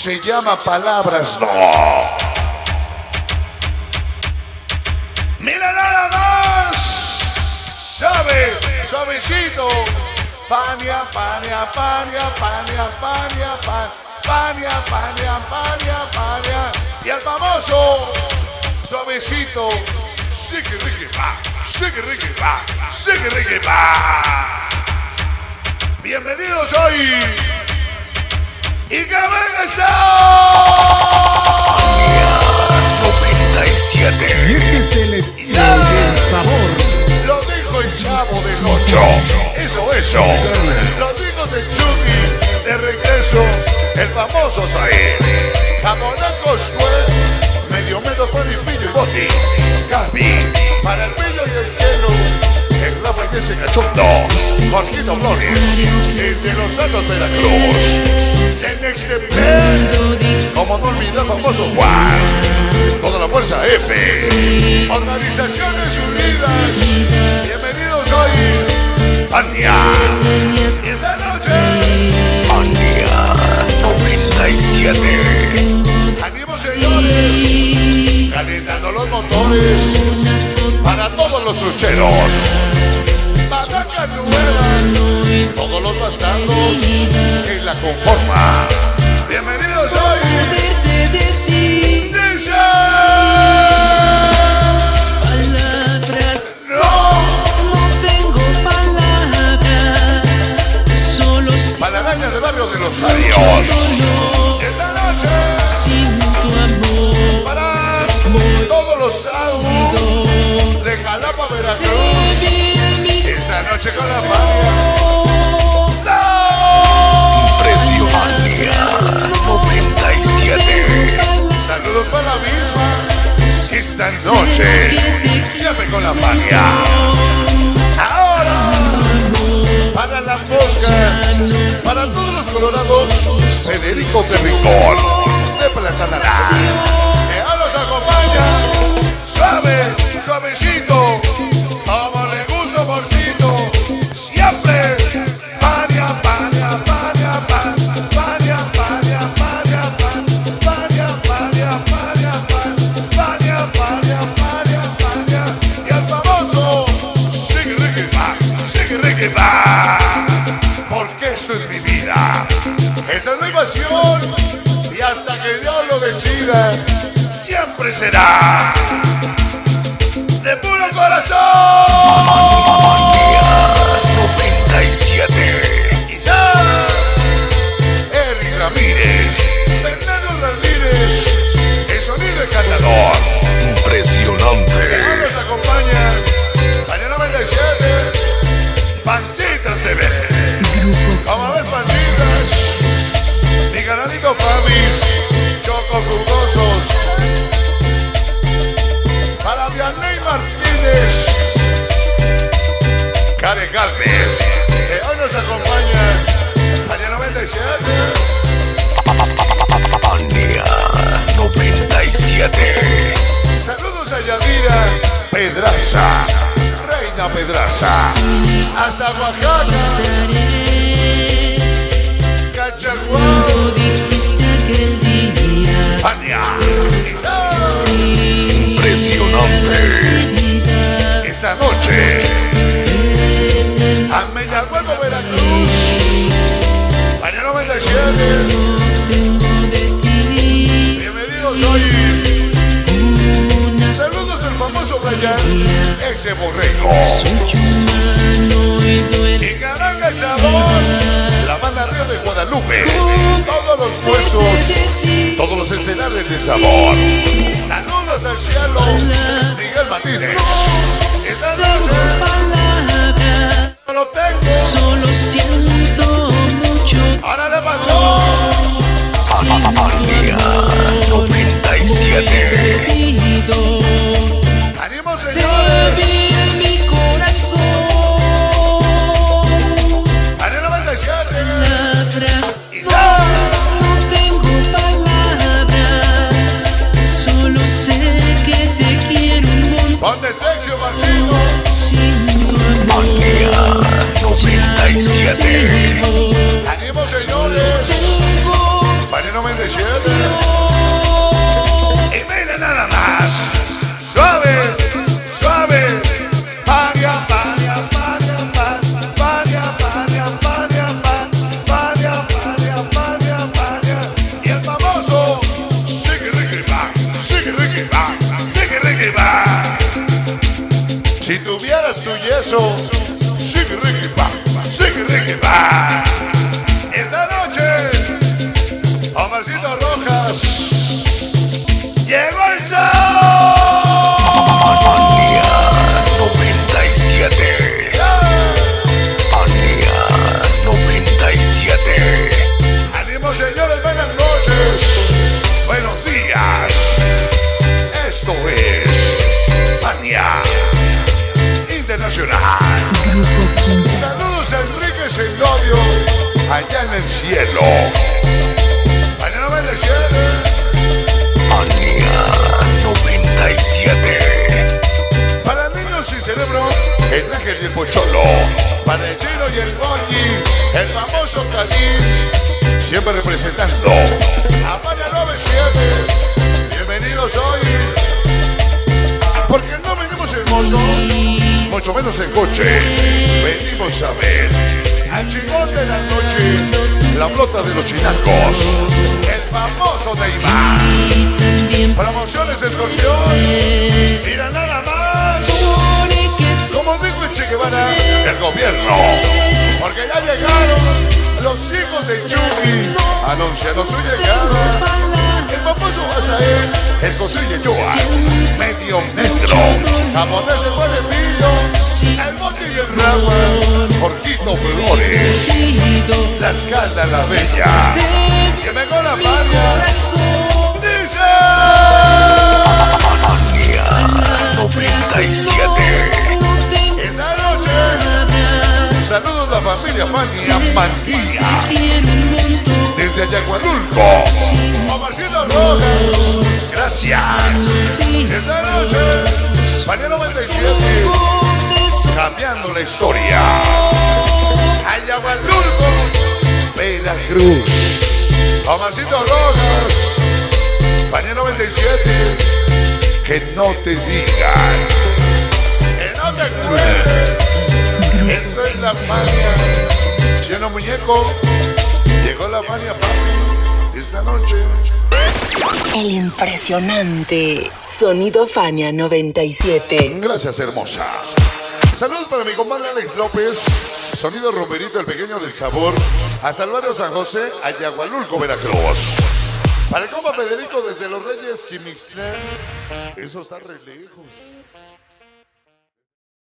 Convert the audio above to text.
Se llama Palabras No. Mira nada más. Suavecito. Pania, pania, pania, pania, pania, pania, pania, pania, pania. Y el famoso suavecito. Sigue, rique, va. Sigue, rique, va. Sigue, rique, va. Bienvenidos hoy. Y que venga ya. 97. Y este es el estilo del sabor. Lo dijo el Chavo del 8. Eso. Los hijos de Chucky. De regreso, el famoso Said. Jamonazos fue. Medio metro fue mi pillo y boti. Gaby. Para el pillo y el pelo. El Rafa y ese cachondo. Jorgito Flores. Desde Los Santos, Veracruz. El XTP. Como no olvidar famoso Juan. Toda la fuerza F. Organizaciones Unidas. Bienvenidos hoy. Pania. Y esta noche. Pania 97. Ánimo, señores. Calentando los motores. Para todos los trucheros. Barraca nueva. Todos los bastardos que la conforman. Bienvenidos hoy. Palabras, no tengo palabras, solo Para la araña del barrio de los Arios. Esta noche. sin tu amor. Para todos los autos de Jalapa, Veracruz. Esta noche con la familia. Impresionante 97. Saludos para la misma. Esta noche, siempre con la familia. Ahora, para la mosca, para todos los colorados, Federico Terricón, de Platanará. Que ahora nos acompaña, suavecito, como le gusta porcito, siempre. Pania, pania, pania, pania, pania, pania, pania, pania, pania, pania, pania, pania, pania, pania. Y el famoso sigue, rique, va. Porque esto es mi vida. Esta es mi pasión. Y hasta que Dios lo decida, siempre será de puro corazón. Pania 97. Y ya, Eric Ramírez, Fernando Ramírez, el sonido encantador. Impresionante. Nos acompaña, Pania 97, Pancitas TV. Como ves, Pancitas, mi canalito Famis, Choco Jugosos. Para Vianney Martínez, Karen Galvez, que hoy nos acompaña, Pania 97. Pania 97. Saludos a Yadira Pedraza, Reina Pedraza, hasta Oaxaca, Cachaguán, Pania. Impresionante. Esta noche, a Mellahuevo, Veracruz, Pania 97. Bienvenidos hoy. Saludos al famoso Brian, ese borrego. Y Caranga el Sabor, la banda Río de Guadalupe, todos los huesos, todos los estelares de sabor. Saludos al cielo, Miguel Martínez. Esta noche no lo tengo, Solo siento mucho. ahora le pasó. Pania 97. ¡Ánimo, Te señores! vi en mi corazón. ¡Pania 97! Palabras, Y ya. no tengo palabras. Solo sé que te quiero un montón. Ponte sexy, Marcino. Sin tu amor. Pania 97. 97. Y mira nada más. Suave, suave. Fania, Fania, Fania, Fania, Fania, Fania, Fania, Fania, Fania, Fania. Y el famoso Shiki Ricky Bang, Shiki Ricky Bang, Shiki Ricky Bang. Si tuvieras tu yeso, Shiki Ricky Bang, Shiki Ricky Bang. Esta noche, Omarcito Rojas llegó el show. Fania 97. Fania 97. ¡Ánimo, señores! ¡Buenas noches! ¡Buenos días! Esto es Fania Internacional. Saludos a Enrique Sendorio allá en el cielo. Fania 97. Fania 97. Para niños sin cerebro, el ángel y el pocholo. Para el chino y el goyi, el famoso Canín, siempre representando a Fania 97. Bienvenidos hoy, porque no venimos en moto, mucho menos en coche. Venimos a ver al chingón de la noche, la flota de los chinacos, el famoso Neymar. Promociones Escorpión. Mira nada más. Como dijo el Che Guevara, el gobierno. Porque ya llegaron los hijos de Chucky anunciando su llegada. El famoso Azael, el Cosille Joa, medio metro, japonés el Guadepillo, el Bote y el Rama, Jorgito Flores, la Escalda la Bella, que me con la Fania. Dice Fania 97. esta noche, saludos a la familia Fania Mantilla, desde Ayacualulco, Omarcito Rojas, gracias. Esta noche, Fania 97, cambiando la historia. Ayacualulco, Veracruz, Omarcito Rojas, Fania 97, que no te digan, que no te acuerdes. Esto es la Fania. Chino Muñeco, llegó la Fania Papi esta noche. El impresionante sonido Fania 97. Gracias, hermosa. Saludos para mi compadre Alex López, sonido Romperito, el pequeño del sabor, hasta el barrio San José, Ayacualulco, Veracruz. Para el compa Federico desde Los Reyes, Quimixtlán. Eso está re lejos.